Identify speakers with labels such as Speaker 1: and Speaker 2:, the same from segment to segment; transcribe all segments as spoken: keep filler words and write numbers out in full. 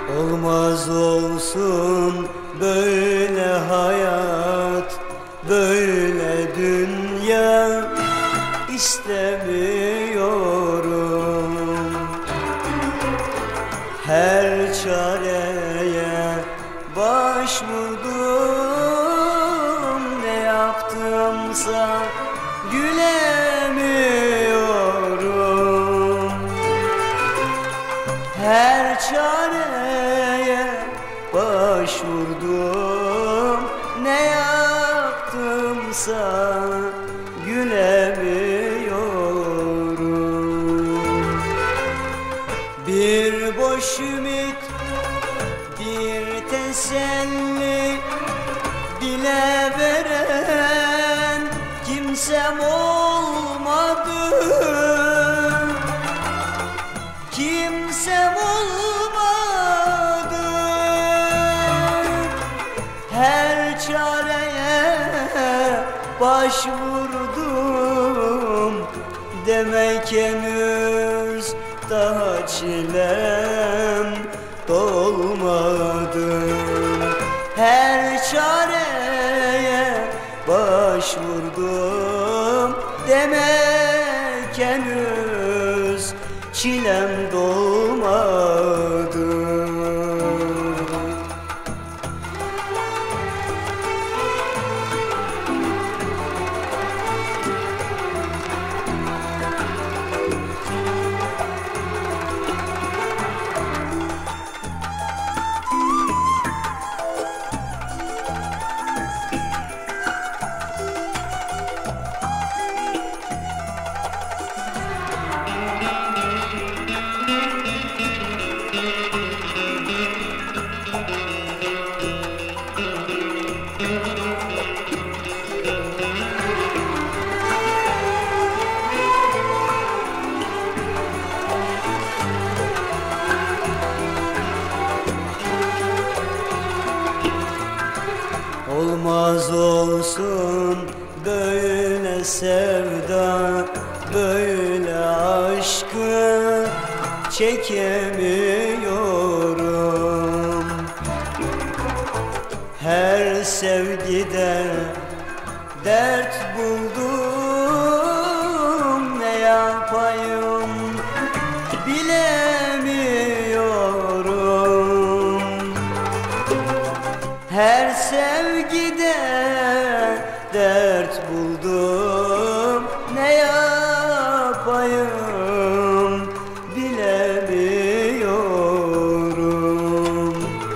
Speaker 1: Olmaz olsun böyle hayat, böyle dünya istemiyorum. Her çareye başvurdum, ne yaptımsa gülemiyorum. Her çareye başvurdum, ne yaptımsa gülemiyorum. Bir boş ümit, bir teselli bile veren kimsem olmadı. Kimsem olmadı. Her çareye başvurdum, demek henüz daha çilem dolmadı. Her çareye başvurdum, demek henüz çilem dolmadı. Olmaz olsun böyle sevda, böyle aşkı çekemiyorum. Her sevgide dert buldum, ne yapayım bilemiyorum. Her sevgide dert buldum, ne yapayım bilemiyorum.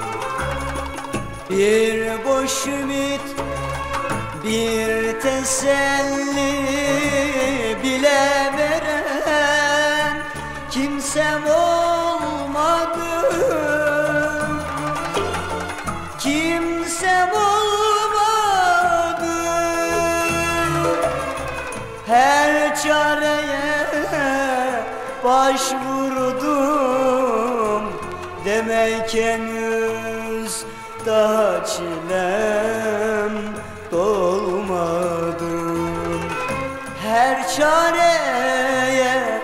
Speaker 1: Bir boş ümit, bir teselli bile veren kimsem olmadı. Kimsem olmadı. Her çareye başvurdum, demek henüz daha çilem dolmadı. Her çareye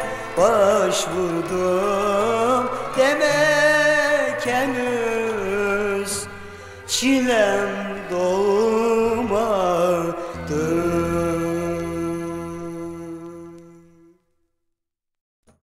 Speaker 1: başvurdum, demek henüz çilem dolmadı.